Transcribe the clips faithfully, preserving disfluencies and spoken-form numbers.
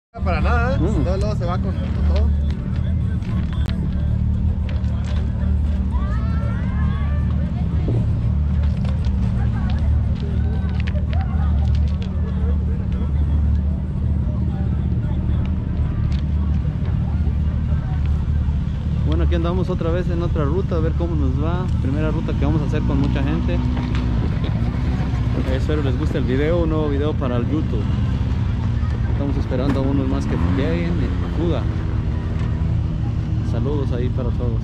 Para nada, ¿eh? Mm. Luego, luego se va con todo. Bueno, aquí andamos otra vez en otra ruta, a ver cómo nos va. Primera ruta que vamos a hacer con mucha gente. Eh, espero les guste el video, un nuevo video para el YouTube. Estamos esperando a unos más que lleguen en fuga. Saludos ahí para todos.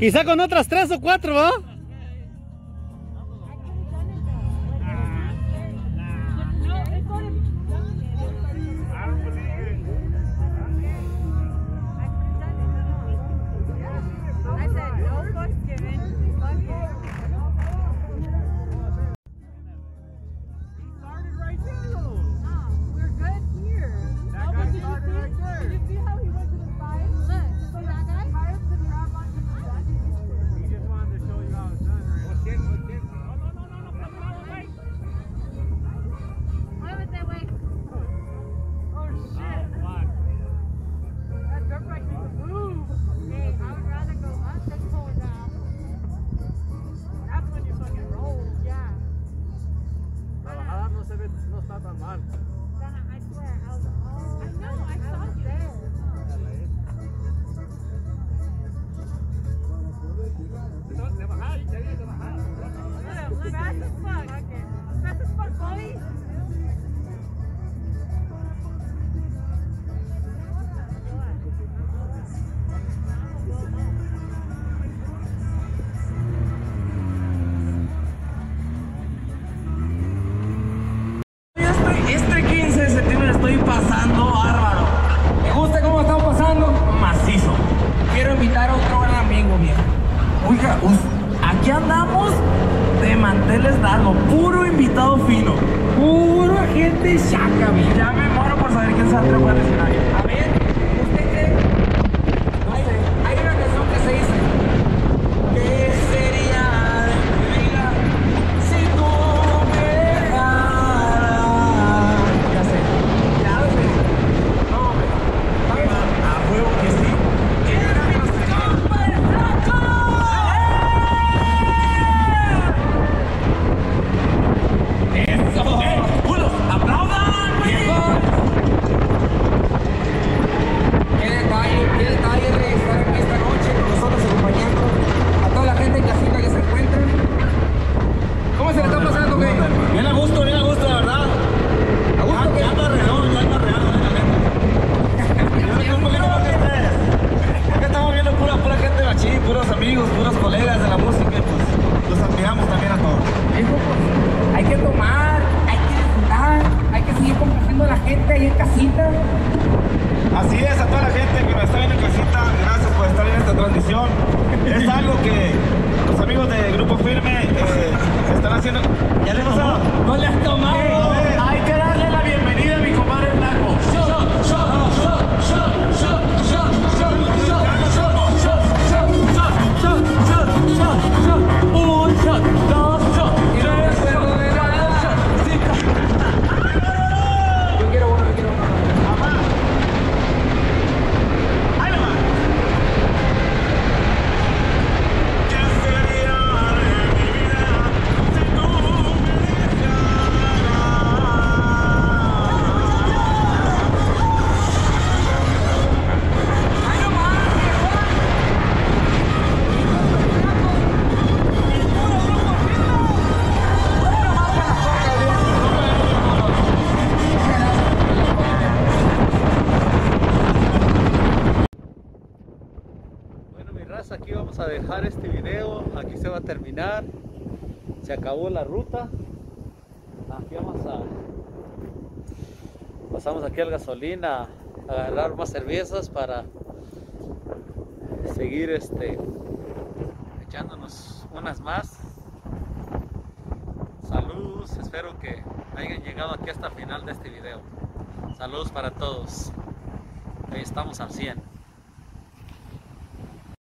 Quizá con otras tres o cuatro, ¿va? Este quince de septiembre estoy pasando bárbaro. ¿Me gusta cómo estamos pasando? Macizo. Quiero invitar a otro gran amigo, viejo. Oiga, aquí andamos de manteles largos, puro invitado fino, puro gente chaca, viejo. Ya me muero por saber quién se va a trepar al escenario. A ver, ¿usted cree? No sé, hay una canción que se dice: ¿qué sería de mi vida si tú me dejaras? Ya sé, ya lo sé. No, hombre, a huevo que sí. ¡Es mi compa el flaco! ¡Eso! ¡Unos aplaudan, viejos! ¡Qué detalle, qué detalle de estar aquí esta noche con nosotros acompañando a toda la gente en casita que se encuentra! ¿Cómo se le está pasando, güey? Bien a gusto, bien a gusto, la verdad. ¿A gusto, Ya, qué? ya ando alrededor, ya ando alrededor, la neta. Yo estoy un poquito más que ustedes. Acá estamos viendo pura, pura gente machín, puros amigos, puros colegas de la música, y pues los admiramos también a todos. Hijo, pues, hay que tomar, hay que disfrutar, hay que seguir complaciendo a la gente ahí en casita. Así es, a toda la gente que nos está viendo en casita, gracias por estar en esta transmisión. Es algo que los amigos de Grupo Firme eh, están haciendo. ¿Ya les pasó? ¡No le has tomado! Eh, Hay que darle la bienvenida a mi compadre Blanco. Shot, shot, shot, shot, shot, shot, shot, shot, shot, shot, shot, shot, shot, shot, shot, shot. Un shot, dos shot, tres shot, cuatro shot, cinco. Yo quiero uno, yo quiero uno. ¡Ahí va! ¿Qué sería de mi vida si tú me Bueno, mi raza, aquí vamos a dejar este video. Aquí se va a terminar. Se acabó la ruta. Aquí vamos a... Pasamos aquí al gasolina a agarrar más cervezas para seguir este echándonos unas más. Saludos, espero que hayan llegado aquí hasta el final de este video. Saludos para todos. Ahí estamos al cien.